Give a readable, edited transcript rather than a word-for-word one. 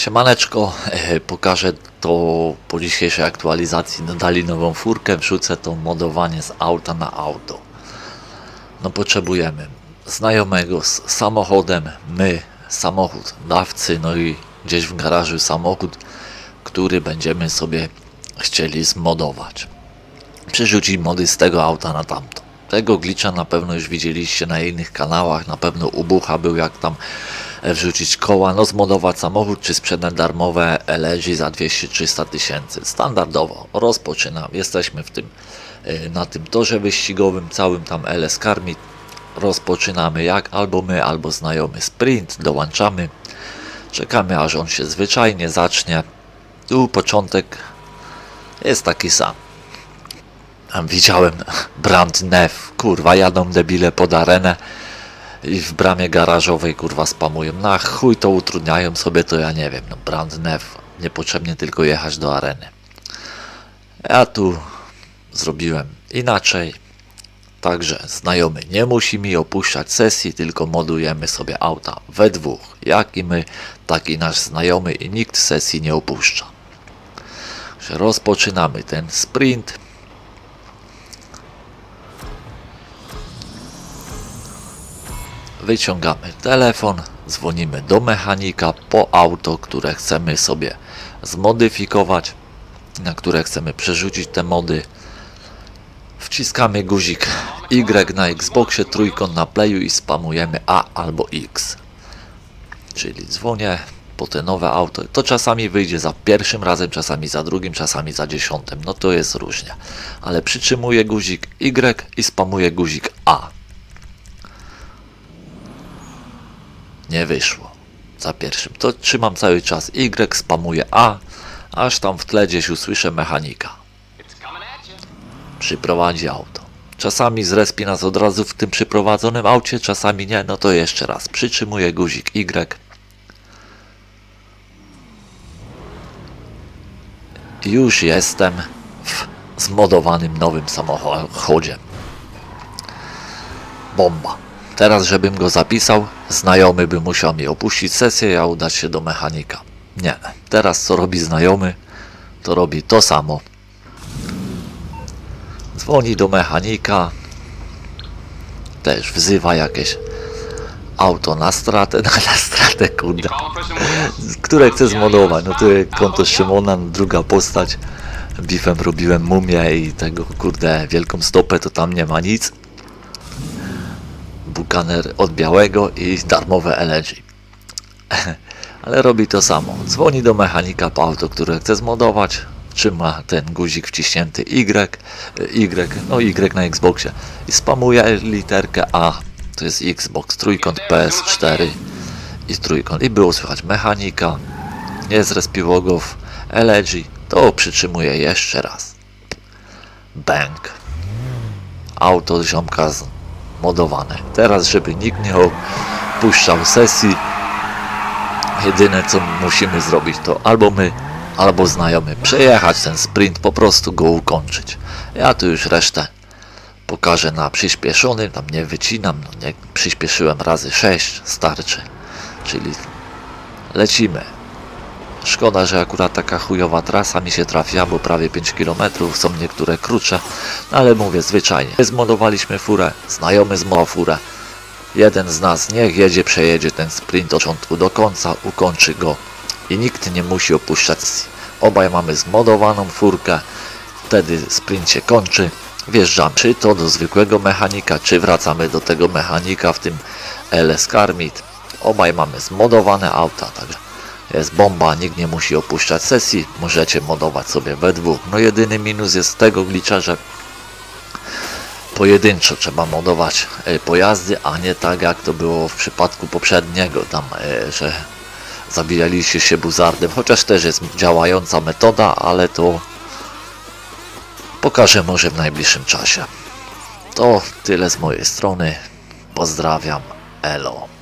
Siemaneczko, pokażę to po dzisiejszej aktualizacji. Dodali nową furkę, wrzucę to modowanie z auta na auto. No potrzebujemy znajomego z samochodem, my, samochód dawcy, no i gdzieś w garażu samochód, który będziemy sobie chcieli zmodować. Przerzucić mody z tego auta na tamto. Tego glitcha na pewno już widzieliście na innych kanałach, na pewno u Bucha był, jak tam wrzucić koła, no zmodować samochód, czy sprzedać darmowe LG za 200-300 tysięcy. Standardowo rozpoczynam, jesteśmy w tym, na tym torze wyścigowym, całym tam LS-karmi. Rozpoczynamy jak albo my, albo znajomy sprint, dołączamy, czekamy aż on się zwyczajnie zacznie. Tu początek jest taki sam. Widziałem brand new, kurwa, jadą debile pod arenę i w bramie garażowej, kurwa, spamują. Na chuj to utrudniają sobie, to ja nie wiem, no brand new, niepotrzebnie tylko jechać do areny. Ja tu zrobiłem inaczej, także znajomy nie musi mi opuszczać sesji, tylko modujemy sobie auta we dwóch, jak i my, tak i nasz znajomy, i nikt sesji nie opuszcza. Także rozpoczynamy ten sprint. Wyciągamy telefon, dzwonimy do mechanika po auto, które chcemy sobie zmodyfikować, na które chcemy przerzucić te mody. Wciskamy guzik Y na Xboxie, trójkąt na Playu i spamujemy A albo X. Czyli dzwonię po te nowe auto. To czasami wyjdzie za pierwszym razem, czasami za drugim, czasami za 10. No to jest różnie. Ale przytrzymuję guzik Y i spamuję guzik A. Nie wyszło za pierwszym, to trzymam cały czas Y, spamuję A, aż tam w tle gdzieś usłyszę mechanika. Przyprowadzi auto. Czasami zrespi nas od razu w tym przyprowadzonym aucie, czasami nie, no to jeszcze raz. Przytrzymuję guzik Y. Już jestem w zmodowanym nowym samochodzie. Bomba. Teraz, żebym go zapisał, znajomy by musiał mi opuścić sesję, a udać się do mechanika. Nie, teraz co robi znajomy, to robi to samo. Dzwoni do mechanika, też wzywa jakieś auto na stratę, kurde, które chce zmodować. No to konto Szymona, druga postać. Bifem robiłem mumię i tego, kurde, wielką stopę, to tam nie ma nic. Bukaner od białego i darmowe LG. Ale robi to samo. Dzwoni do mechanika po auto, które chce zmodować. Trzyma ten guzik wciśnięty no Y na Xboxie i spamuje literkę A. To jest Xbox, trójkąt PS4 i trójkąt. I było słychać mechanika. Nie zrespiło go w LG. To przytrzymuje jeszcze raz. Bang. Auto ziomka modowane. Teraz, żeby nikt nie opuszczał sesji, jedyne co musimy zrobić, to albo my, albo znajomy przejechać ten sprint, po prostu go ukończyć. Ja tu już resztę pokażę na przyspieszonym, tam nie wycinam, no nie, przyspieszyłem razy 6, starczy. Czyli lecimy. Szkoda, że akurat taka chujowa trasa mi się trafia, bo prawie 5 km, są niektóre krótsze, no ale mówię zwyczajnie. Zmodowaliśmy furę, znajomy zmodował furę. Jeden z nas niech jedzie, przejedzie ten sprint od początku do końca, ukończy go i nikt nie musi opuszczać sesji. Obaj mamy zmodowaną furkę, wtedy sprint się kończy, wjeżdżamy czy to do zwykłego mechanika, czy wracamy do tego mechanika w tym LS Karmit. Obaj mamy zmodowane auta, także jest bomba, nikt nie musi opuszczać sesji, możecie modować sobie we dwóch. No jedyny minus jest tego glitcha, że pojedynczo trzeba modować pojazdy, a nie tak jak to było w przypadku poprzedniego, tam, że zabijaliście się buzardem, chociaż też jest działająca metoda, ale to pokażę może w najbliższym czasie. To tyle z mojej strony, pozdrawiam, elo.